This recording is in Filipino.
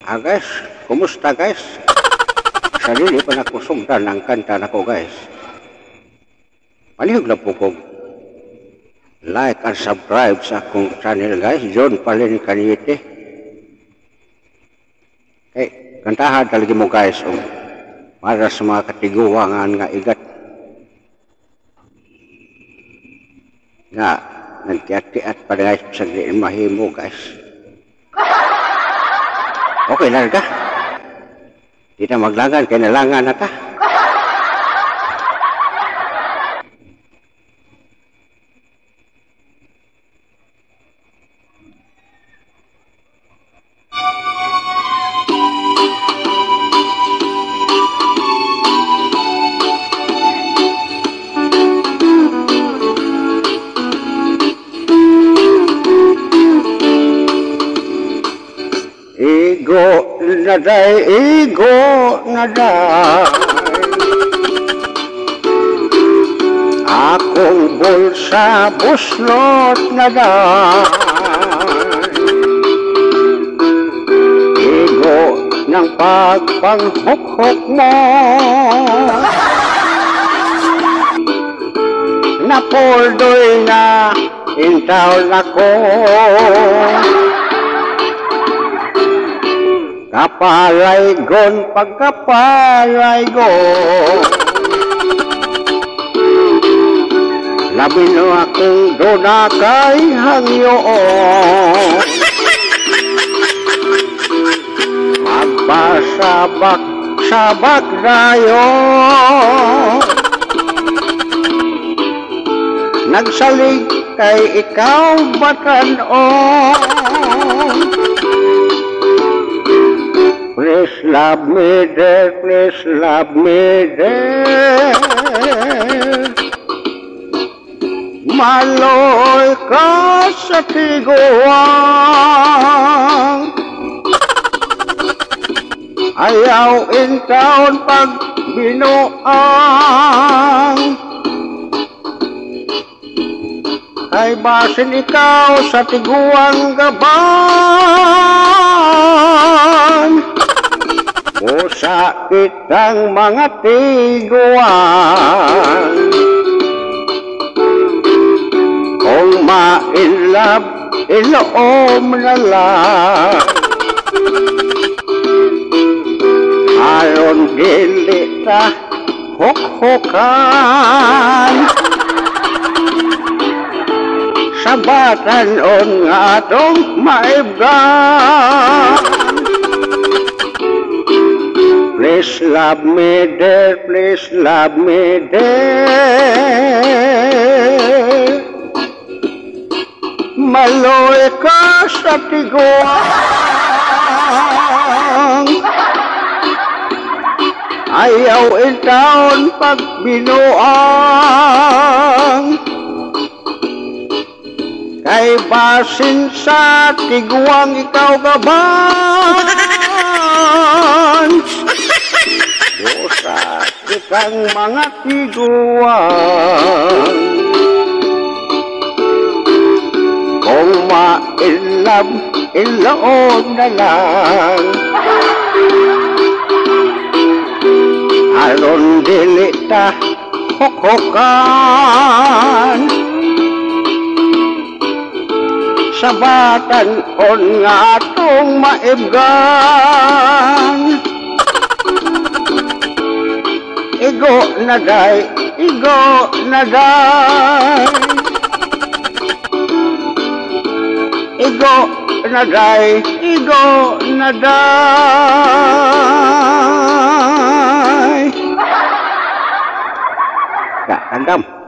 Guys, kumusta guys? Sarili pa nakusugdan ang kanta na ko guys. Palihog na po ko. Like and subscribe sa akong channel guys. John Palin Kaniyete. Kantahan talaga mo guys. Para sa mga katiguangan nga igat. Nga, nagtiat-tiat pa guys sa mahimo guys. Okay na ka? Di na maglangan, kaya nalangan na ka. Igo naday akong bulsa buslot naday igo ng pagpanghukhok mo napoldoy na intaw na ko kapalaygon pagkapalaygon labi no akong dona kay hangyoon magpasabak-sabak dayon nagsalig kay ikaw batanon. Please love me dear, please love me dear. Maloy ka sa tiguan. Ayaw in taon pag binuang. Ay basin ikaw sa tiguan gaban. Usa kitang mga tiguan kung ma-inlove, iloom na lang aron dili ta hukhukan sabatan on nga atong maibgan. Please love me dear, please love me dear. Maloy ka sa tiguan. Ayaw in taon pag binuang. Kay basin sa tiguang ikaw gaban. Usa kitang mga tiguan kung ma-inlove, iloon na lang aron dili ta hukhukan sabatan on nga atong maibgan. Igo naday, igo naday. Igo naday, igo naday. Kagam.